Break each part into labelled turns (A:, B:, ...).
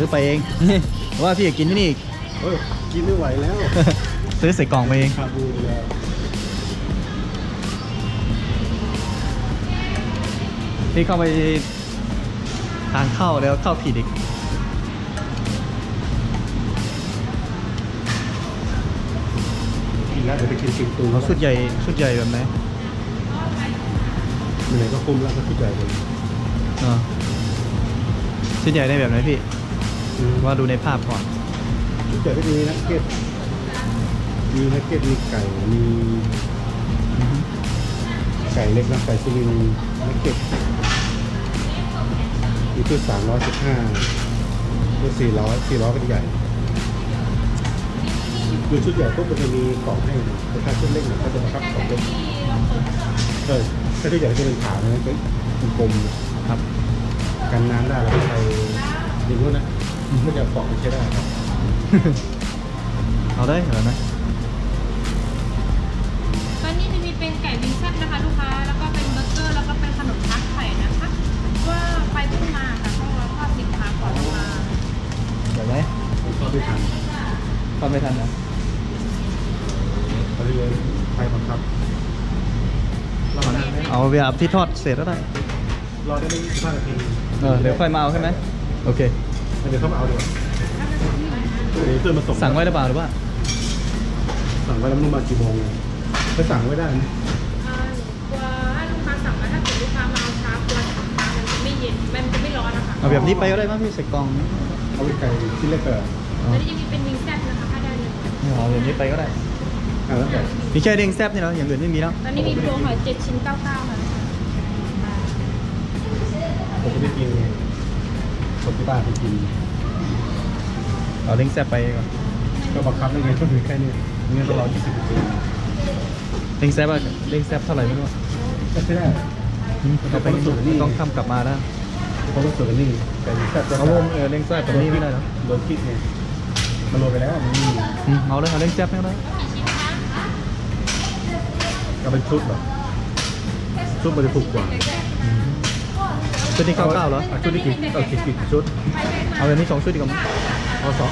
A: ไปเองว่าพี่อยากกินที่นี่อีก
B: กินไม่ไหวแล้ว
A: ซื้อใส่กล่องไปเอง
B: ครับดูแล้ว
A: ที่เข้าไปทางเข้าแล้วเข้าผิดอีก
B: กินแล้วเดี๋ยวไปกินชิงตู
A: เอาชุดใหญ่แบบไหน
B: เหนื่อยก็คุ้มแล้วก็ชุดใหญ่เลย
A: ชุดใหญ่ได้แบบไหนพี่ว่าดูในภาพก่อน
B: ชุดใหญ่ก็มีนักเก็ตมีไก่มีไก่เล็กนะไก่ซิลินนักเก็ตมีชุด315ชุด400ก็ใหญ่คือชุดใหญ่พวกมันจะมีกล่องให้แต่ถ้าชุดเล็กเนี่ยก็จะมาคับกล่องเล็กถ้าชุดใหญ่จะเป็นขานะเป็นกลมๆครับกันน้ำได้แล้วก็ใช้ดินพวกนั้นก็จะเกาะใช้ได้ครับ
A: เอาได้เหรอนะ
C: ตอนนี้จะมีเป็นไก่วิงแซ่บนะคะลูกค้าแล้วก็เป็นเบอร์เกอร์แล้วก็เป็นขนมทักไข่นะคะว่าไฟเพิ่งมาค่ะต้องรอทอดสินค้าก่อนมา
A: เดี๋ยวไหม
B: ผมก็ไม่ทัน
A: เข้าไม่ทันนะ
B: เขาเลยไฟบังคับรอได้ไหม
A: เอาเวลาที่ทอดเสร็จแล้วได้
B: รอได้ไม่25 นาที
A: เดี๋ยวค่อยมาเอาใช่ไหมโอเค
B: เดี๋ยวเข้ามาเอาดีกว่าเดี๋ยวเพื่อนมาส่ง
A: สั่งไว้หรือเปล่าหรือว่า
B: สั่งไว้แล้วมันมากี่โมงไปสั่งไว้ได้ไหม
C: กลัวลูกค้าสั่งมาถ้าเกิดลูกค้ามาเอาช้ากลัวสินค้ามันจะไม่เย็นมันจะไม่ร้อนนะคะ
A: เอาแบบนี้ไปก็ได้มั้งพี่ใส่กล่อง
B: เอาไปไก่ชิ้นเล็กเกิน
C: แล้วยังมีเป็นวิงแซ่บนะคะถ้าได้เลย
A: เอาแบบนี้ไปก็ได้
B: แล้วแต่
A: มีแค่เด้งแซบนี่แล้วอย่างอื่นไม่มีแล้ว
C: ตอนนี้มีโปรหอย7 ชิ้น 99ค่ะ
B: ผมจะไปกินคนที่บ้านไปกิน
A: เอาเด้งแซบไปก่อน
B: ก็บังคับได้ไงก็ถือแค่นี้เงินต้องรอ20 นาที
A: เด้งแซบอะเด้งแซบเท่าไหร่ไม่รู้
B: ก็ใช่ได้
A: เอาไปต้องทำกลับมาแล้ว
B: เพราะว่าส่วนนี้ไก่แซ่บจะ
A: เอาวงเด้งแซบตรงนี้ไม่ได้แล้ว
B: โดนคิดไงมันโดนไปแล้วมันมี
A: เอาเลยเอาเด้งแซบไม่ได้
B: ก็เป็นชุดเหรอชุดมันจะถูกกว่า
A: ชุดนี้99เหรอ
B: ชุดที่กี่ชุด
A: เอาแบบนี้2ชุดดีกว่ามั้ย
B: เอา2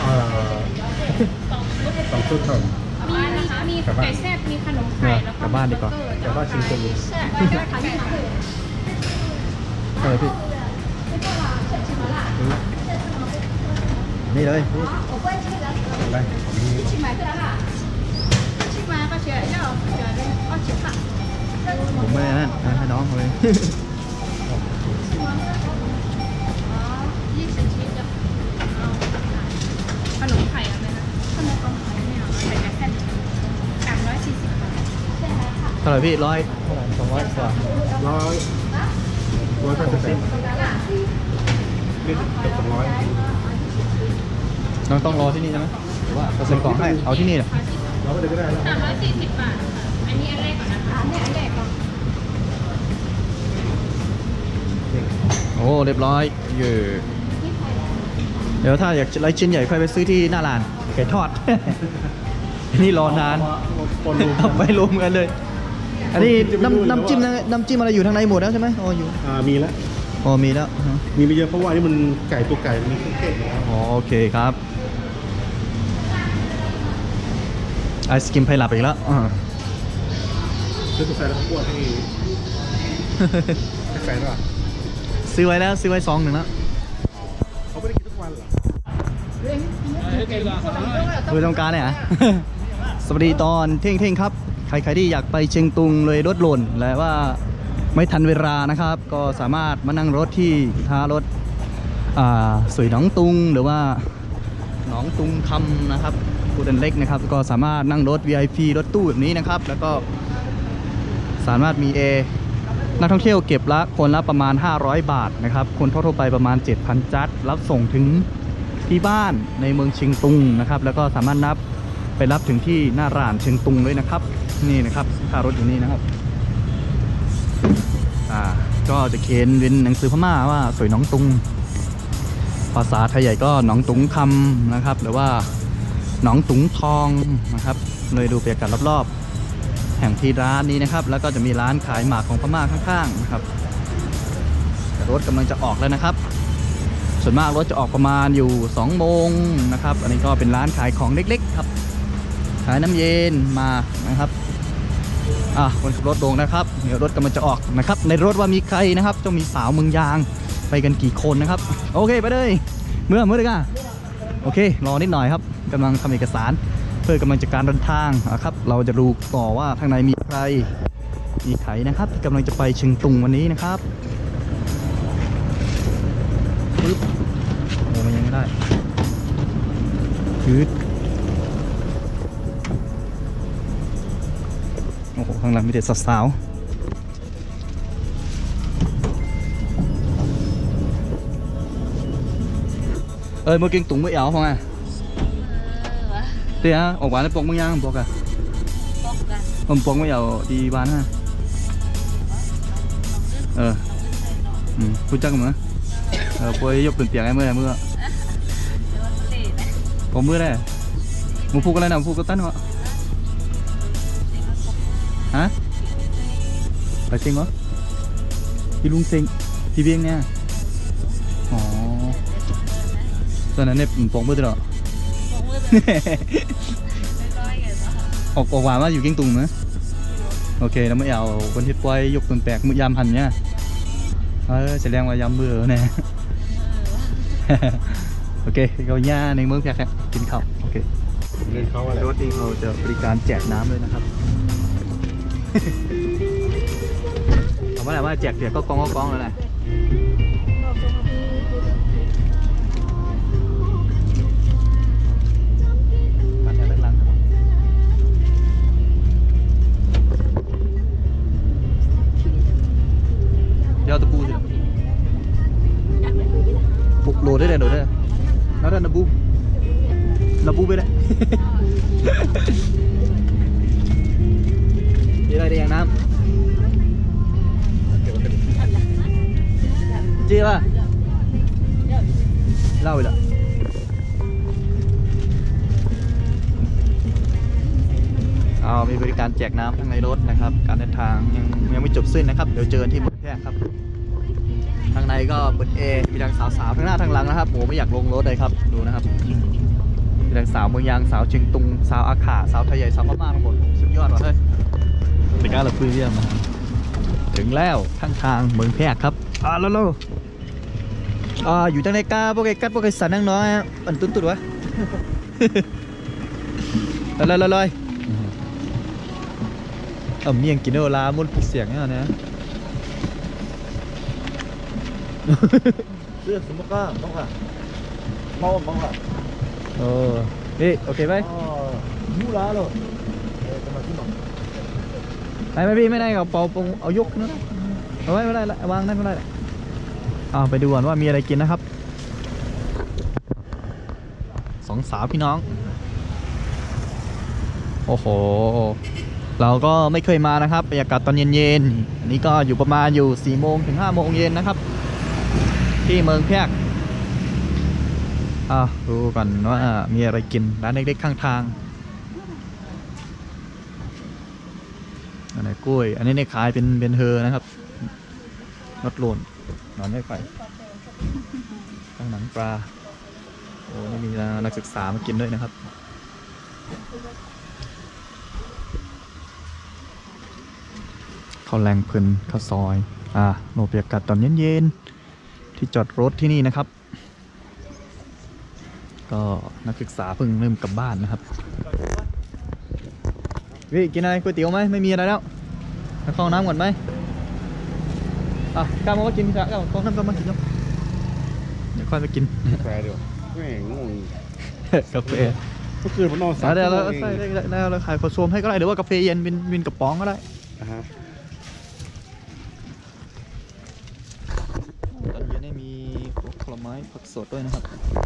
B: ชุดเท่า
C: มีนะคะมีไก่แซ่บมีขนมไข่แล้วก็
A: กลับบ้านดีกว่า
B: แต่ว่าชิงตุง
A: เออพี่นี่เลย
B: ได้
A: ผมไม่ได้นั่นให้น้องเขาเลย
C: ขนมไข่อะไรนะขนมไข่ไม่เอาไข่ไก่แซ่บ340 บาท
A: เท่าไหร่พี่100เท่าไหร่200กว่า
B: 100นี่เกือบ200
A: น้องต้องรอที่นี่ใช่ไหมหรือว่าเราใส่กล่องให้เอาที่นี่แหละ
B: เราก็เดินก็ได้แล้ว
C: 340 บาทค่ะอันนี้อันแรกก่อนนะคะอันแรกก่อน
A: โอ้เรียบร้อยเดี๋ยวถ้าอยากไล่ชิ้นใหญ่ค่อยไปซื้อที่หน้าร้านไก่ทอด อันนี้รอนานเอาไปรวมกันเลย อันนี้น้ำจิ้มอะไรอยู่ทางในหมดแล้วใช่ไหมอ๋ออยู่
B: มีแล้ว
A: อ๋อมีแล้ว
B: มีไม่เยอะเพราะว่านี่มันไก่ตัวไก่มันมีเครื่องเทศอยู่แล้ว
A: อ๋อโอเคครับไอศกรีมไพลับอีกแล้ว
B: ซื้อกาแฟแล้วก็อ้วนให้แฟนด้วย
A: ซื้อไว้แล้วซื้อไว้ซองหนึ่งแล้ว
B: เขาไม่ได้กินทุกวันหรอ
A: คือต้องการเนี่ย สวัสดีตอนเที่ยงครับใครที่อยากไปเชียงตุงเลยรถหล่นและว่าไม่ทันเวลานะครับ ก็สามารถมานั่งรถที่ท่ารถสวยหนองตุงหรือว่าหนองตุงคำนะครับกูเดนเล็กนะครับก็สามารถนั่งรถ VIP รถตู้แบบนี้นะครับแล้วก็สามารถมีนักท่องเที่ยวเก็บละคนละประมาณ500 บาทนะครับคนทั่วไปประมาณ 7,000 จัดรับส่งถึงที่บ้านในเมืองเชียงตุงนะครับแล้วก็สามารถไปรับถึงที่หน้าร้านเชียงตุงด้วยนะครับนี่นะครับค่ารถอยู่นี่นะครับก็จะเขียนเป็นหนังสือพม่าว่าสวยหนองตุงภาษาไทยใหญ่ก็หนองตุงคำนะครับหรือว่าหนองตุงทองนะครับเลยดูบรรยากาศรอบๆแห่งที่ร้านนี้นะครับแล้วก็จะมีร้านขายหมากของพม่าข้างๆนะครับรถกำลังจะออกแล้วนะครับส่วนมากรถจะออกประมาณอยู่2 โมงนะครับอันนี้ก็เป็นร้านขายของเล็กๆครับขายน้ำเย็นมานะครับคนขับรถลงนะครับเดี๋ยวรถกำลังจะออกนะครับในรถว่ามีใครนะครับต้องมีสาวเมืองยางไปกันกี่คนนะครับโอเคไปเลยเมื่อเลยกันโอเครอนิดหน่อยครับกำลังทำเอกสารเพื่อกำลังจะการเดินทางนะครับเราจะดูต่อว่าข้างในมีใครมีใครนะครับที่กำลังจะไปเชียงตุงวันนี้นะครับปึ๊บโอ้มันยังไม่ได้ยืดโอ้โหข้างหลังมีแต่สาวเมื่อกี้ตุงไม่เอาพอไงเดี๋ยวออกหวานแล้วปกมึงยังปกอะผมปกไม่เอาดีบ้านฮะพูดจักมั้ยปวยยกเป็นเปียกไอ้เมื่อผมเมื่อไรมึงพูดอะไรนะมึงพูดก็ตั้นเหรอฮะไปเซ็งเหรอที่ลุงเซ็งที่เบี้ยงเนี่ยอ๋อตอนนั้นเนี่ยปองเมื่อตลอดออกหวานว่าอยู่กิ้งตุงมั้ยโอเคแล้วไม่เอาคนที่ปวยยกเป็นแปลกมือยามหันเนี่ยแสดงว่ายำเบื่อแน่โอเคเราย่าในเมืองแพร่กินข้าวโอเครถที่เราจะบริการแจกน้ำเลยนะครับเอาว่าอะไรว่าแจกเปียกก็กองแล้วแหละการแจกด้านหลังเดี๋ยวตะปูสิปุกโหลดได้เลยแล้วด้านนาบูไปได้มีอะไรได้ยังน้ำจีป่ะเล่าไปละมีบริการแจกน้ำทั้งในรถนะครับการเดินทางยังไม่จบสิ้นนะครับเดี๋ยวเจอกันที่เมืองแพร่ครับทางในก็เปิดมีทั้งสาวๆทั้งหน้าทั้งหลังนะครับโหไม่อยากลงรถเลยครับดูนะครับมีทั้งสาวเมืองยางสาวเชียงตุงสาวอาขาสาวไทยใหญ่สาวพม่าทั้งหมดสุดยอดว่ะเฮ้ยเป็นการระพื้นเยี่ยมนะถึงแล้วข้างทางเมืองแพร่ครับแล้วอยู่ทางในกาพวกไอ้กัดพวกไอ้สันนั่งน้อยอันตุ้นวะลอยเมียงกินโนลามุนเสียงเนี่ยนะเรื่องสมมติก็ต้องค่ะมองค่ะนี่โอเคไหมยูลาเลยจะมาที่หนองไม่พี่ไม่ได้เอาเป่าปงเอายกนะเอาไว้ไม่ได้ละวางนั่นไม่ได้ไปดูก่อนว่ามีอะไรกินนะครับสองสาวพี่น้องโอ้โหเราก็ไม่เคยมานะครับบรรยากาศตอนเย็นๆอันนี้ก็อยู่ประมาณอยู่4 โมงถึง 5 โมงเย็นนะครับที่เมืองแพร่ดูก่อนว่ามีอะไรกินร้านเล็กๆข้างทางอันไหนกล้วยอันนี้ในขายเป็นเฮอนะครับรถโหลนนอนไม่ไฟตั้งหนังปลาโอ้นี่มีนักศึกษามากินด้วยนะครับข้าวแรงเพลินข้าวซอยโนเปียกัดตอนเย็นๆที่จอดรถที่นี่นะครับก็นักศึกษาเพิ่งเริ่มกลับบ้านนะครับวิกินอะไรก๋วยเตี๋ยวไหมไม่มีอะไรแล้วไปเข้าน้ำก่อนไหมกล้ามาว่ากินจ้ะกล้าเข้าน้ำก็มากินเนาะเดี๋ยวค่อยไปกิน
B: กาแฟเดี๋ยวแม่งง
A: กาแฟ
B: เมื่อคืนผมนอน
A: ได้แล้วใส่ได้แล้วขายขวดโซมให้ก็ได้หรือว่ากาแฟเย็นวินกระป๋องก็ได้ตอนเย็นนี่มีผลไม้ผักสดด้วยนะครับ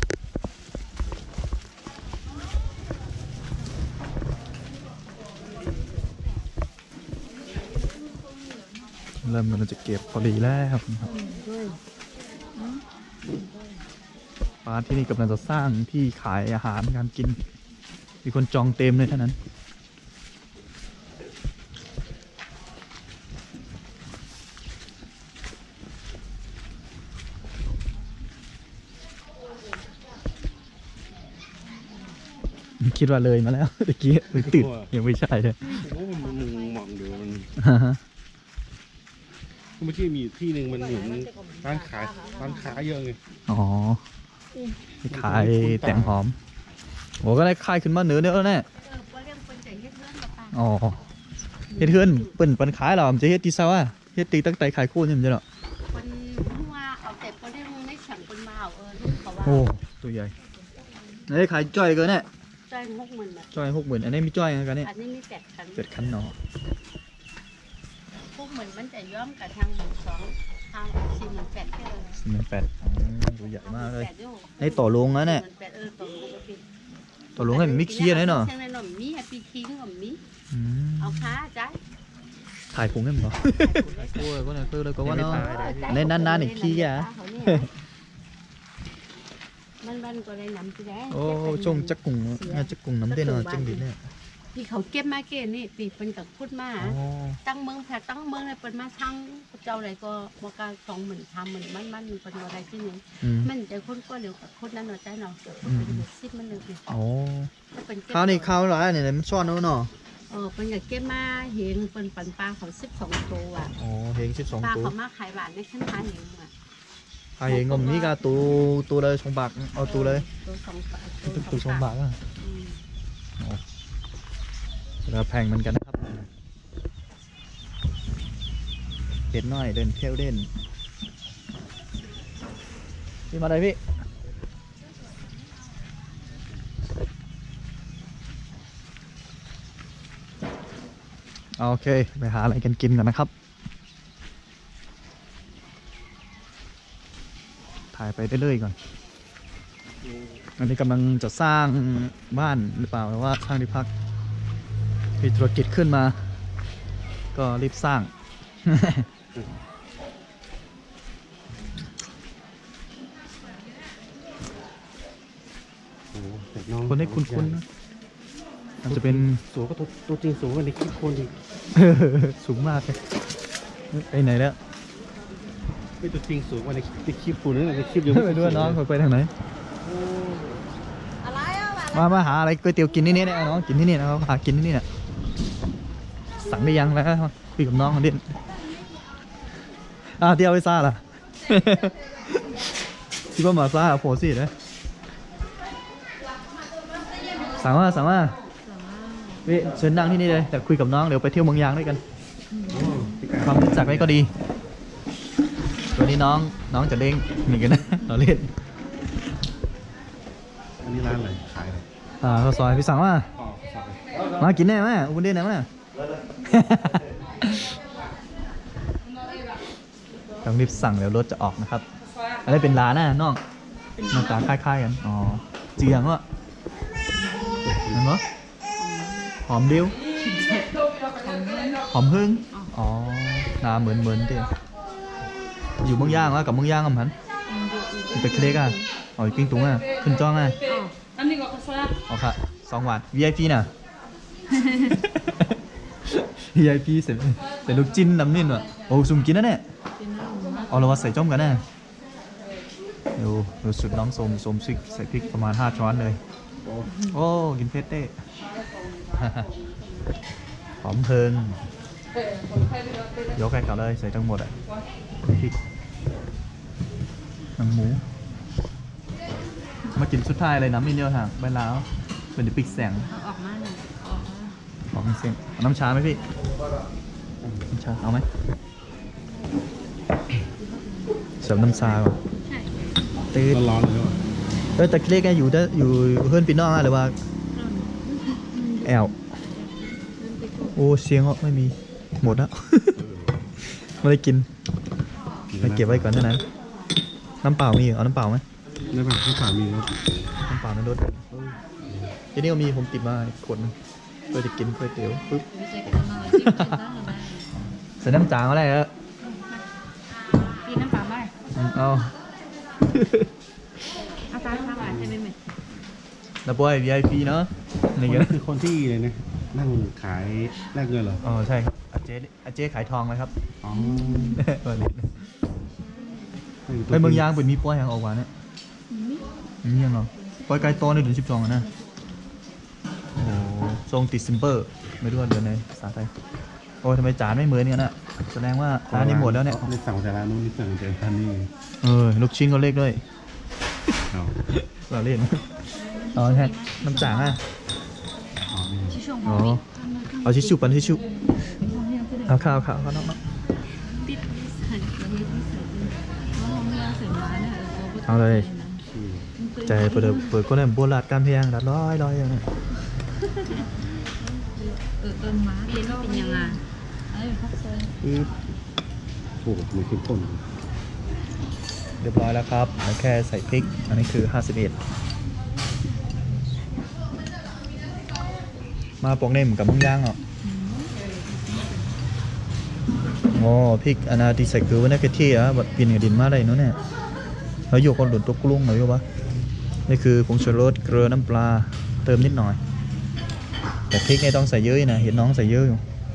A: เริ่มมันจะเก็บพอดีแล้วครับร้านที่นี่กำลังจะสร้างที่ขายอาหารการกินมีคนจองเต็มเลยเท่านั้นคิดว่าเลยมาแล้วตะกี้ตื่นยังไม่ใช่เลย
B: ผมว่ามันมองดูมัน
A: ฮะ
B: เมื่อกี้มีที่หนึ่งมันเหมือนร้านค้าเยอะไง
A: อ๋อขายแต่งหอมโอ้ก็ได้ขายขึ้นมาเหนือเด้อแน่อ๋อเฮ็ดเฮือนเปิ้นปันขายเราจะเฮ็ดที่เซาอ่ะเฮ็ดตีตั้งแต่ขายคู่นี่มันจะเนาะ
D: คนว่าเอาแต่ประเด็นไม่สั่งคนมาเอาลูกเขาว่า
A: โอ้ตัวใหญ่อันนี้ขายจ้อยเกินเนี่ย
D: ใจ60,000 บาท
A: จ้อย60,000อันนี้มีจ้อยกันเนี่ย
D: อันนี้มี8,000
A: 7คันเนาะ
D: 60,000มันจะย้อมกับทาง12ทาง48,000แค่เลย
A: 18ตัวใหญ่มากเลย
D: 8อยู่
A: ให้ต่อลงนะเนี่ย
D: ต่อลงไปปิด
A: ต่อลงให้มันไม่เคลียร์เลยเนาะ
D: ทางนั้นมีให้ปีคิงก็มี
A: อืม
D: เอาค้าใจ
A: ถ่ายพุงให้มันเหรอถ่ายคู่เลยก็เนี่ยคือเลยก็ว่าเนาะในนั้นๆอีกทีอ่ะ
D: มันก็เลยนำไปได้
A: โอ้จงจักกุ่งจักกุ่งน้ำเด่นเนาะจังดิเนี่ย
D: ที่เขาเก็บมาเกณฑ์นี่ปีเป็นกับพูดมา
A: อ๋อ
D: ตั้งเมืองแผตั้งเมืองเลยเป็นมาทั้งเจ้าอะไรก็บอกการ20,000ทำมันเป็นอะไรที่หนึ่ง
A: อืม
D: มันจะคนก็เร็วกับคนนั้นหน่อยใจเนาะคนเป็นซิดมันเร็วดิ
A: โอ้
D: ถ้าเป็น
A: ข้าวนี่ข้าวหลายเนี่ยมันซ่อนเนาะ
D: เป็นกับเก็บมาเห็นเป็นปันปลาเขา12 ตัวอ่ะ
A: อ๋อเฮง
D: ปลา
A: 12ตัว
D: เขามาขายหวานในขั้นทางอย่างอ่ะ
A: ไอ้งมนี่ก็ตัวเลย2 บาทเอาตัวเลย
D: ตัว2 บาท
A: ตัว2 บาทอ่ะราคาแพงเหมือนกันนะครับเด็ดน้อยเดินเที่ยวเด่นพี่มาได้พี่โอเคไปหาอะไรกันกินกันนะครับถ่ายไปเรื่อยๆก่อนอันนี้กำลังจะสร้างบ้านหรือเปล่าหรือว่าสร้างที่พักมีธุรกิจขึ้นมาก็รีบสร้าง
B: โอ้แต่น้อง
A: คนให้คุ้นๆนะมันจะเป็น
B: สูงก็ตัวจริงสูงกว่าในคลิปคนอีก
A: สูงมากเลยไปไหนแล้ว
B: ไม่ตัวจริงสูงกว่าในคลิปคุณนั่นแหละในคลิปยัง
A: ไปด้วยน้องไปทางไหน
D: อะไรอ่ะ
A: มาหาอะไรก๋วยเตี๋ยวกินที่นี่เนี่ยน้องกินที่นี่นะเขาหากินที่นี่เนี่ยสั่งได้ยังแล้วคุยกับน้องคนนี้เที่ยวไปซ่าล่ะ ที่ว่ามาซ่าโผล่สิเลยสั่งว่าพี่เชิญนั่งที่นี่เลยแต่คุยกับน้องเดี๋ยวไปเที่ยวเมืองยางด้วยกันความรู้จักไว้ก็ดีวันนี้น้องจะเล่งหนึ่งกันนะ เราเล่น
B: อันนี้ร้านอะไรขายอะไร
A: ข้าวซอยพี่สั่งว่า
B: อ๋อฝากเลย
A: มากินแน่ไหมอุบลเด่นไหนมั้ย ต้องรีบสั่งเดี๋ยวรถจะออกนะครับอันนี้เป็นร้านนะน้องหน้าตาคล้ายๆกันอ๋อเจียงวะเห็นปะหอมเดียวหอมพึ่งอ๋อหน้าเหมือนเดียวอยู่เมืองย่างวะกับเมืองย่างกันพันอยู่ตะเคล็กอ่ะอ๋ออยู่ปิ้งตุ้งอ่ะขึ้นจ้องอ่ะอ๋อค่ะ2 วัน VIP น่ะ VIP เสร็จลูกจิ้นน้ำนิ่นว่ะโอ้สุ่มกินนะเนี่ยเอาเรามาใส่จ้อมกันนะดูสุดน้องส้มซิกใส่พริกประมาณ5 ช้อนเลยโอ้กินเผ็ดเด้ หอมเพลิงยกให้เขาเลยใส่ทั้งหมดอ่ะพริกหนังหมูมากินสุดท้ายเลยน้ำนิ่นเดียวทางใบลาวเป็นดิปิกแสง
D: ออกมาหน่อย
A: ขอเสียงเอาน้ำชาไหมพี่น้ำชาเอาไหมเสิร์ฟน้ำชาก่อนตื่น
B: ร้อนเลยว่ะ
A: แต่เคล็กอยู่เพื่อนพี่น้องหรือว่าแอลโอ้เสียงไม่มีหมดแล้ว ไม่ได้กินไปเก็บไว้ก่อนเท่านั้นน้ำเปล่ามีเอาน้ำเปล่าไหม
B: นี่แบบที่สามีรถ
A: น้ำเปล่าในรถทีนี้ก็มีผมติดมาอีกขวดนึงเพื่อจะกินก๋วยเตี๋ยวปุ๊บ ใส่น้ำจางอะไรเออ
C: กินน้ำเปล่าไหม
A: เอา
C: อาจารย์ทำอะไรใช่ไหมแม่
A: แล้วปอย VIP เนาะนี่
B: นี่
A: กัน
B: คือคนที่เลยนะนั่งขายแลกเงินเหรอ
A: อ๋อใช่ครับอาเจ๊ขายทองเลยครับ
B: อ๋อ
A: ไปเมืองยางเป็นมีป้อยยังออกมาเนี่ยมียังเหรอป้อยไก่โตในเดือน12อ่ะนะทรงติดซิมเปอร์ไม่รู้ว่าเดือนไหนภาษาไทยโอ้ทำไมจานไม่เหมือนกันอะแสดงว่าร้านนี้หมดแล้วเนี่ย
B: นี่สั่งจากร้านนู้นนี่สั่งจากร้านนี้
A: ลูกชิ้นก็เล็กด้วย
B: เอา
A: เราเล่นเอาแค่น้ำจ่างอ่ะ
B: เอานี่
A: อ๋อเอาทิชชู่ปันทิชชู่เอาข้าวน้อง
D: ติดนิสัยตัวนี้นิสัยเพราะเราไม่เอาเสริมร้านนะ
A: เอาเลย
B: ชื่อ
A: ใจเปิดก็ได้บัวลาดการเพียงดัดร้อยอย่างนี้
C: ต้นม้า
D: เป็นยังไง
B: ถูกมันเข้มข้น
A: เรียบร้อยแล้วครับแล้วแค่ใส่พริกอันนี้คือ51มาปองเน่มกับมึงย่างเหรอโอ้พริกอันนาที่ใส่คือวันนี้คือที่บัดกินกับดินมาได้นู้นเนี่ยแล้วอยู่คนหลุดตัวกลุ้งหน่อยอยู่ปะนี่คือผงชูรสเกลือน้ำปลาเติมนิดหน่อยแต่พริกเนี่ยต้องใส่เยอะนะเห็นน้องใส่เยอะอยู่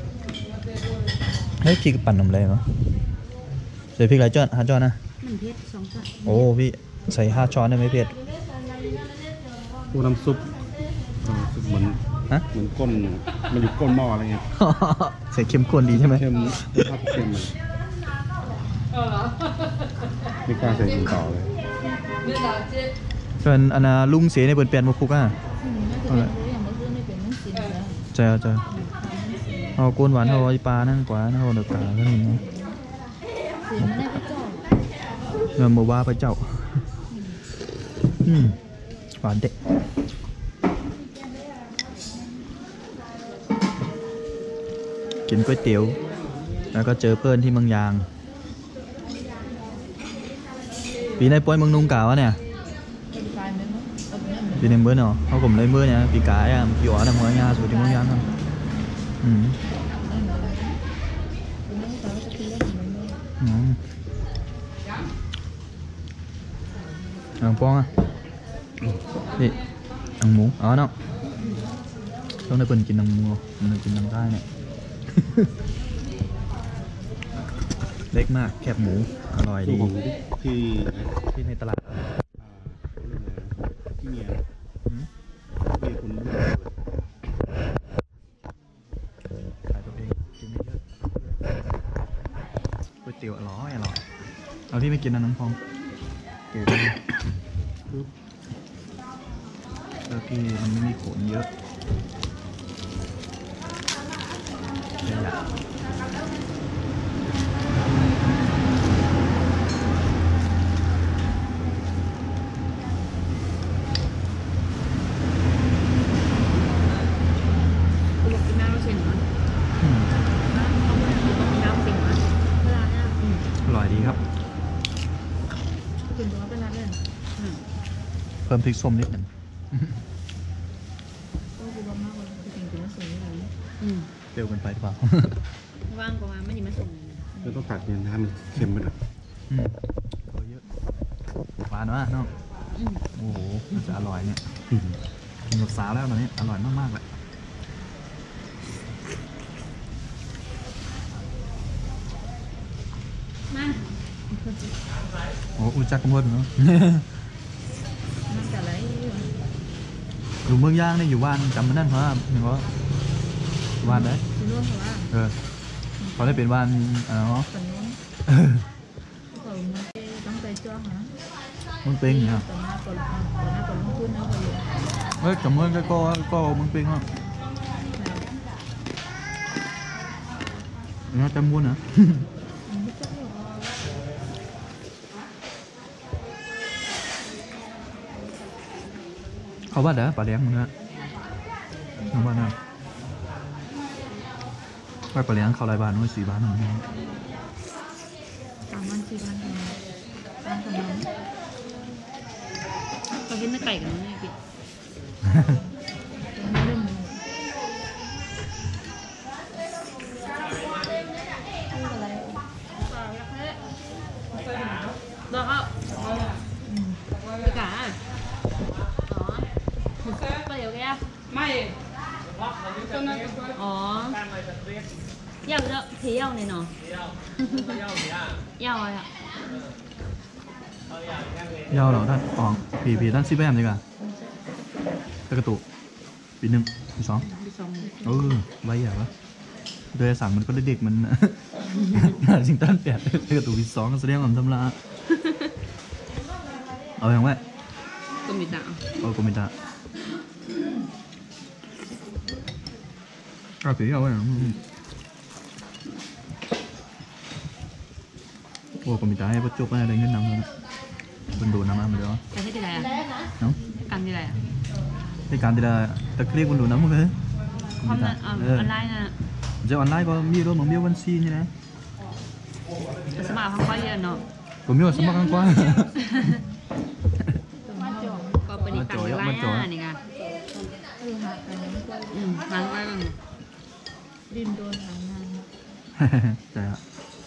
A: เฮ้ยพริกปั่นน้ำอะไรเนาะใส่พริกหลายช้อน5 ช้อนนะ
D: 1 เพชร 2 ช้อน
A: โอ้พี่ใส่5 ช้อนได้ไหมเผ็ด
B: พวกน้ำซุปซุปเหมือน
A: ฮะ
B: เหมือนก้นมันอยู่ก้นหม้ออะไรเงี้ย
A: ใส่เข้มข้นดีใช่ไหม
B: เข้มภาพเข้มมันไม่กล้าใส่กินต่อเลย
A: เป็นอันน่ะลุงเสียในเปิดเปลี่ยนมาคุกอ่ะเอาเลยเจอเอาก้นหวานเอาไอ้ปลานั่นกว่าเอาเด็กกาก็นี่เนาะเงินมาว่าพระเจ้าหวานเด็กกินก๋วยเตี๋ยวแล้วก็เจอเพื่อนที่เมืองยางปีในป้อยเมืองนุ่งกาวะเนี่ยปีในเมื่อเนาะเขาผมเลยเมื่อเนี่ยปีกายอ่ะปีอ๋อนะเมื่อยาสุดที่เมืองยางครับอังป้องอ่ะนี่อังหมูอ๋อเนาะต้องได้เปิ่นกินอังหมูมันกินอังได้เนี่ย เล็กมากแคบหมูอร่อย
B: ซุป
A: ดี
B: ของที่
A: ที่ในตลาด
B: ที่เมียคุณ
A: ขายตัวเองกินไม่เยอะก๋วยเตี๋ยวอร่อยเอาที่ไม่กินนะน้ำพองเก๋ดีที่มันไม่มีขนเยอะเนี่ยอยาก อร่อยดีครับ เพิ่มพริกส้มนิดหนึ่งเปรี้ยวเกินไปหรือเปล่า
D: ว่างกว่าไม่ยินมาส่ง
B: แล้วต้องตัดเนี่ยน้ำมันเค็มไปหน่อย
A: ตัวเยอะหวานวะน้องโอ้โหมันจะอร่อยเนี่ยกินกับสาวแล้วตอนนี้อร่อยมากๆเลย
D: มา
A: โอ้อุจักกระมวลเนาะ
D: มันจะอะไร
A: อยู่เมืองย่างเนี่ยอยู่บ้านจำมันนั่นเพราะว่าเห็นว่าบ้านได้
D: คุณร่วมเขาว่า
A: เขาได้เป็นบ้านอะไรเนาะ
D: คนนู้นเขาต้องไปจ้องนะ
A: มึงเป็นเนี่ย
D: ต่อหน้าก่อนลงทุนนะเขาอยู่
A: เฮ้ยจำเมืองก็มึงเป็นเหรอเนี่ยจำม้วนนะ เขาบ้านเด้อปลาเลี้ยงมึงนะมึงบ้านนะไปปลาเลี้ยงเขาหลายบ้านนู้น4 บ้านมึง
D: 3 วัน 4 วันตามขนมเขาเห็นเนื้อไก่กันไหมพี่เริ่มดอกอ่ะไปกะอ๋อไปเดี๋ยวแกไม่อ๋อ要不要提要呢喏要啊要
A: ยาวเหรอท่านอ๋อผีท่านซิแบมดีกว่าตะกระตุกปี 1 ปี 2 เออใบใหญ่ปะโดยสั่งมันก็เด็กมันจริงตั้นแปดถ้าเกิดตัวที่2ก็แสดงความทำลาเอาอย่างไว้
D: ก็มีตา
A: เอาโกมิตะก็ถือเอาไว้โอ้โกมิตะให้ประจบอะไรเงินนำเลยนะเป็นดูน้ำมันเดี๋ยว
D: จะให้ที่ไหนอ่ะ
A: เนาะ
D: กันที่ไหนอ่ะ
A: ในการที่เราตะเกียบเป็นดูน้ำมันเลย
D: ความออนไลน์นะ
A: จะออนไลน์ก็มีด้วยมันมีวันซีนี่นะ
D: สมัครความค่อยเยอะเนาะ
A: ก็มีว่าสมัครกันกว่า
D: ก็เป็นอีกต่างไลน์อ่ะนี่ไงหางไปบ้าง
C: ดินโดนหางนาน
A: ใช่ครับ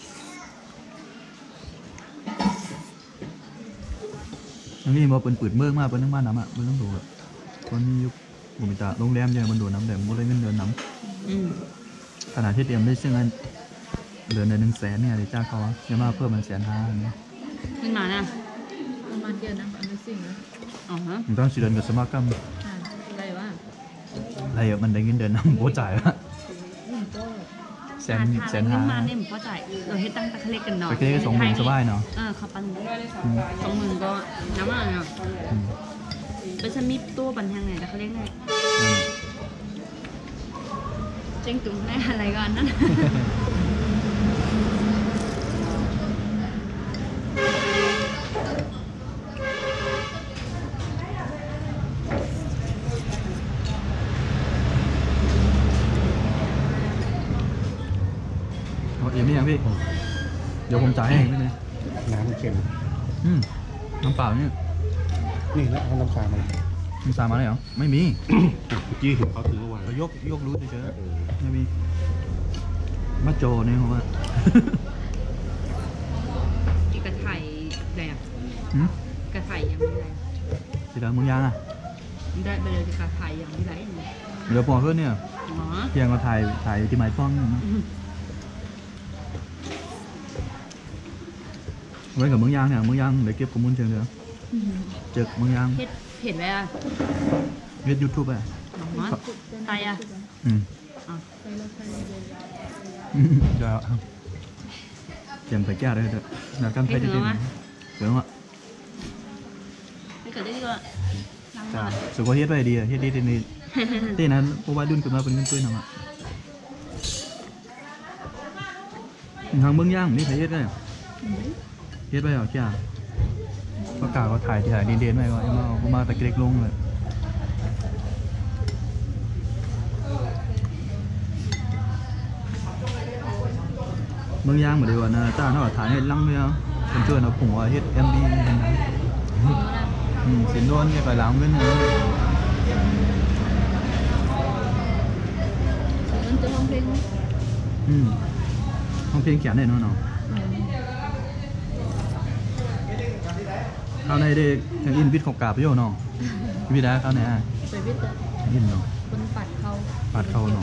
A: อันนี้มาเป็นปืดเมืองมากเป็นทั้งบ้านน้ำอ่ะเป็นทั้งโดดตอนนี้ยุคผมมีแต่โรงแรมยังมันโดดน้ำแต่ไม่ได้เงินเดือนน้ำขนาดที่เตรียมได้ซึ่งอันเดือนละ100,000เนี่ยเดี๋ยวจ้างเขาจะมาเพิ่มมัน150,000เนี่ย
D: ขึ้นมานะ
C: ประมาณเดือนนะอันนี้สิ่งนะ
D: อ๋อฮะ
A: มันต้อง4 เดือนกับสมัครกัน
C: อะไรวะ
A: อะไรอ่ะมันได้เงินเดือนน้ำโบจ่ายวะแสน
D: ขึ้น
A: ห้า
D: มาเนี่ยผมเข้าใจเราให้ตั้งตะเคล็กกันเนาะ
A: ตะเคล็กก็20,000สบายเนาะ
D: เขาปัน20,000ก็น้ำมันเนาะเป็นฉันมีตัวบันทางไหนตะเคล็กไงเจ๊งตุ้งได้อะไรก่อนนั่น
A: เอาอิ่มนี่ยังพี่ เดี๋ยวผมจ่ายให้เองได้ไหม
B: น้ำมันเค็ม
A: น้ำเปล่าเนี่ย
B: นี่แล้วเอาน้ำปลามา
A: น้ำตาลมาเลยเหรอ ไม่มี
B: เมื่อกี้เห็นเขาถือเอาไว้
A: เรายกรู้เฉยๆไม่มีมาโจเนี่ยเพราะว่า
D: อีกกระไถ่อะไรอ่ะ
A: หืม
D: กระไถ่ยังไม่ไร
A: สีดำมึงยังอ่ะ
D: ได้ไปเลยกระไถ่ยังไม่ไร
A: เดี๋ยวพอขึ้นเนี่ย
D: หมอ
A: เพียงก็ถ่ายที่หมายป้องนะไว้กับมึงยางเนี่ยมึงยางเดี๋ยวเก็บข้อมูลเชิงเดียวเจอมึงยาง
D: เห็ดไว้อ่ะ
A: เวียดยูทูบอ่ะ
D: หมอไตอ่ะ อ๋อ
A: เดี๋ยวเตรียมใส่แก้วได้เด้อหนักกันไปที่ดินเดี๋ยวอ่ะ
D: ไม่เกิดได้ดีกว่าล้าง
A: จ้า
D: มือ
A: สุขภาพเฮ็ดไปดีอ่ะเฮ็ดดีนี่ที่นั้นเพราะว่าดุนขึ้นมาเป็นเงินตุ้ยน้ำอ่ะทางเมืองย่างนี่ใครเฮ็ดได้เฮ็ดไปเหรอจ้าประกาศว่าถ่ายเด่นๆไว้ก็เอามาตะเกียกลงเลยเมืองย่างเหมือนเดิมนะจ้าเท่ากับถ่ายให้ลังเลยอ่ะเป็นช่วยเราผงว่าเฮ็ด MV สินโดนเนี่ยไปล้างเงินเลย
C: มันจะร้องเพลง
A: ห้องเพลงเขียนได้เนาะเข้าในเด็กยังอินวิทย์ของกาบไปโยเนาะวิทย์ได้เข้าในอ่ะ
C: ไปวิทย์
A: อินเนาะ
C: คนปัดเขา
A: ปัดเข้าเนาะ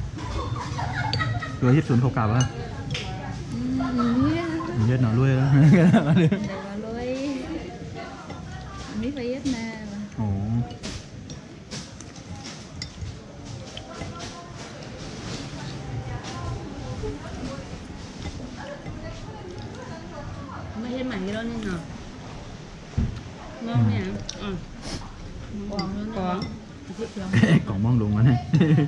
A: ตัวเฮ็ดศูนย์ของกาบอ่ะ
C: เนี่ย
A: เฮ็ดเนาะรวยแล้ว
C: เดี๋ยวมาเลยมีไฟเย็ดแน่
A: โอ้
D: ไม่ใช่หมายที่เราเนี่ยเนาะมองเนี่ยอ๋อก
C: องนู้น
D: กอง
A: กล่องมองลงมาเนี่ย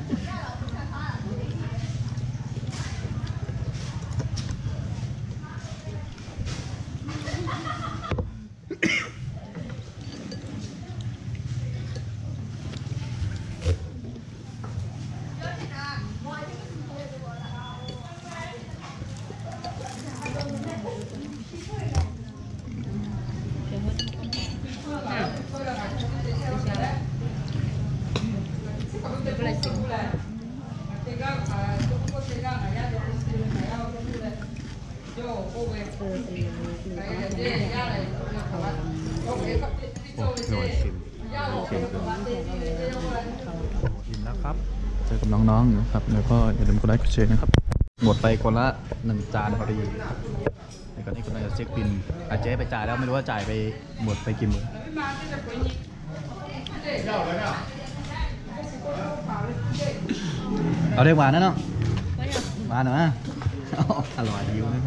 A: โอ้ยเค็มเค็มเกินอิ่มแล้วครับเจอกับน้องๆนะครับแล้วก็อย่าลืมกดไลค์กดแชร์นะครับหมดไปคนละ1 จานพอดีในก่อนนี้คุณจะเช็คบินอาเจ๊ไปจ่ายแล้วไม่รู้ว่าจ่ายไปหมดไปกี่มื้อเอาได้หวานนะเนาะ
D: ก็อยาก
A: หวานเหรออร่อยดีนะครับ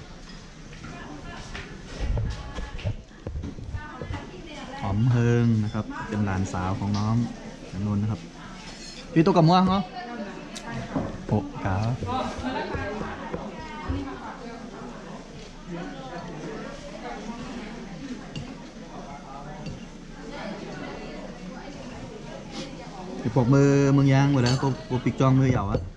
A: หอมเฮิงนะครับเป็นหลานสาวของน้องนนท์นะครับพี่ตัวกับมัวเหรอโอ้กาวปกมือมึงยางหมดแล้วกูปิกจองมือเหยาอะ